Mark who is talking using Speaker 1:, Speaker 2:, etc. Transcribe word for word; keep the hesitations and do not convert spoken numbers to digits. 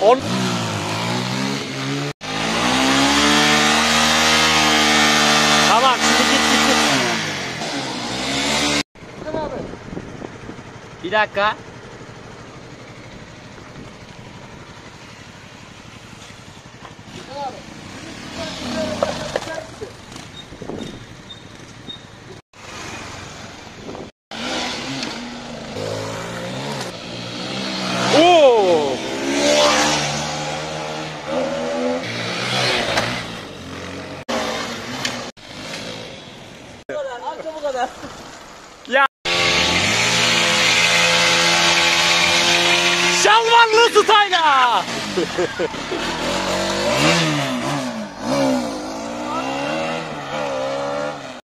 Speaker 1: On... Tamam şimdi git git git. Bir dakika. Oo!
Speaker 2: Anca bu kadar.
Speaker 1: Ya! Şalvarlı tutayla!